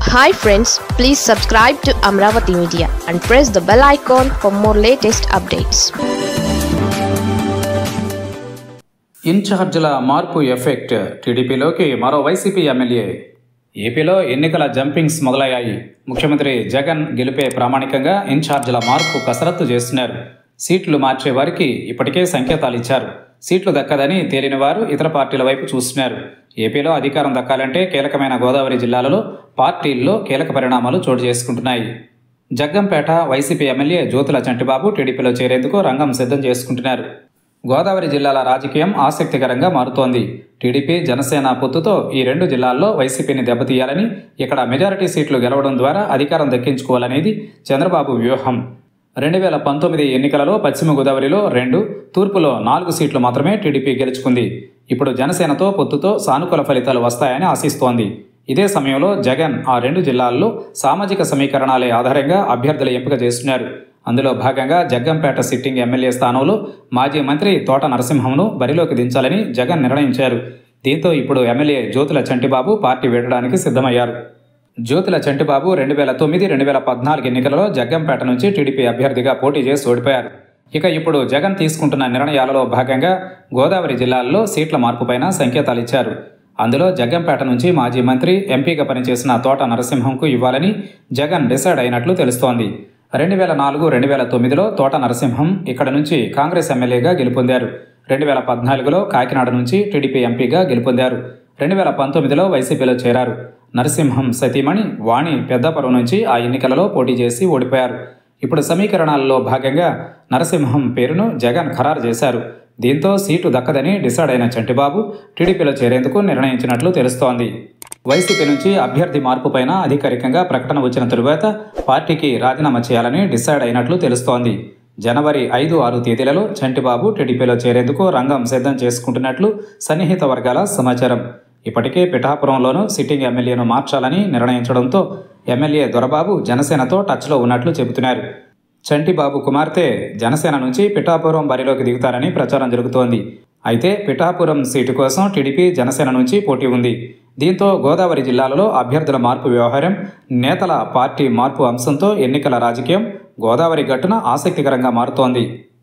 Hi friends, please subscribe to Amravati Media and press the bell icon for more latest updates. ఇన్ఛార్జీల మార్పు effect టీడీపీలోకి మరో YCP MLA. ఏపీలో ఎన్నికల jumpings మొదలయ్యాయి. ముఖ్యమంత్రి జగన్ గెలిపే ప్రామాణికంగా ఇన్ఛార్జీల మార్పు కసరత్తు చేస్తున్నారు. సీట్లు మార్చే వారికి ఇప్పటికే సంకేతాలు ఇచ్చారు. సీట్లు దక్కదని తేలిన వారు ఇతర పార్టీల వైపు చూస్తున్నారు. ఏపీలో అధికారం దక్కాలంటే కీలకమైన గోదావరి జిల్లాలలో పార్టీల్లో కీలక పరిణామాలు చోటు చేసుకుంటున్నాయి. జగ్గంపేట వైసీపీ ఎమ్మెల్యే జ్యోతుల చంటిబాబు టీడీపీలో చేరేందుకు రంగం సిద్ధం చేసుకుంటున్నారు. గోదావరి జిల్లాల రాజకీయం ఆసక్తికరంగా మారుతోంది. టీడీపీ జనసేన పొత్తుతో ఈ రెండు జిల్లాల్లో వైసీపీని దెబ్బతీయాలని, ఇక్కడ మెజారిటీ సీట్లు గెలవడం ద్వారా అధికారం దక్కించుకోవాలనేది చంద్రబాబు వ్యూహం. 2019 ఎన్నికలలో పశ్చిమ గోదావరిలో 2, తూర్పులో 4 సీట్లు మాత్రమే టీడీపీ గెలుచుకుంది. ఇప్పుడు జనసేనతో పొత్తుతో సానుకూల ఫలితాలు వస్తాయని ఆశిస్తోంది. ఇదే సమయంలో జగన్ ఆ 2 జిల్లాల్లో సామాజిక సమీకరణాలే ఆధారంగా అభ్యర్థుల ఎంపిక చేస్తున్నారు. అందులో భాగంగా జగ్గంపేట సిట్టింగ్ ఎమ్మెల్యే స్థానంలో మాజీ మంత్రి తోట నరసింహంను బరిలోకి దించాలని జగన్ నిర్ణయించారు. దీంతో ఇప్పుడు ఎమ్మెల్యే జ్యోతుల చంటిబాబు పార్టీ వీడడానికి సిద్ధమయ్యారు. జ్యోతుల చంటిబాబు 2009-2014 ఎన్నికలలో జగ్గంపేట నుంచి టీడీపీ అభ్యర్థిగా పోటీ చేసి ఓడిపోయారు. ఇక ఇప్పుడు జగన్ తీసుకుంటున్న నిర్ణయాలలో భాగంగా గోదావరి జిల్లాల్లో సీట్ల మార్పుపైన సంకేతాలు ఇచ్చారు. అందులో జగ్గంపేట నుంచి మాజీ మంత్రి, ఎంపీగా పనిచేసిన తోట నరసింహంకు ఇవ్వాలని జగన్ డిసైడ్ అయినట్లు తెలుస్తోంది. 2004-2009లో తోట నరసింహం ఇక్కడ నుంచి కాంగ్రెస్ ఎమ్మెల్యేగా గెలుపొందారు. 2014లో కాకినాడ నుంచి టీడీపీ ఎంపీగా గెలుపొందారు. 2019లో వైసీపీలో చేరారు. నరసింహం సతీమణి వాణి పెద్దపురం నుంచి ఆ ఎన్నికలలో పోటీ చేసి ఓడిపోయారు. ఇప్పుడు సమీకరణాలలో భాగంగా నరసింహం పేరును జగన్ ఖరారు చేశారు. దీంతో సీటు దక్కదని డిసైడ్ అయిన చంటిబాబు టీడీపీలో చేరేందుకు నిర్ణయించినట్లు తెలుస్తోంది. వైసీపీ నుంచి అభ్యర్థి మార్పుపైన అధికారికంగా ప్రకటన వచ్చిన తరువాత పార్టీకి రాజీనామా చేయాలని డిసైడ్ అయినట్లు తెలుస్తోంది. జనవరి 5-6 తేదీలలో చంటిబాబు టీడీపీలో చేరేందుకు రంగం సిద్ధం చేసుకుంటున్నట్లు సన్నిహిత వర్గాల సమాచారం. ఇప్పటికే పిఠాపురంలోనూ సిట్టింగ్ ఎమ్మెల్యేను మార్చాలని నిర్ణయించడంతో ఎమ్మెల్యే దొరబాబు జనసేనతో టచ్లో ఉన్నట్లు చెబుతున్నారు. చంటిబాబు కుమార్తె జనసేన నుంచి పిఠాపురం బరిలోకి దిగుతారని ప్రచారం జరుగుతోంది. అయితే పిఠాపురం సీటు కోసం టీడీపీ జనసేన నుంచి పోటీ ఉంది. దీంతో గోదావరి జిల్లాలలో అభ్యర్థుల మార్పు వ్యవహారం, నేతల పార్టీ మార్పు అంశంతో ఎన్నికల రాజకీయం గోదావరి గట్టున ఆసక్తికరంగా మారుతోంది.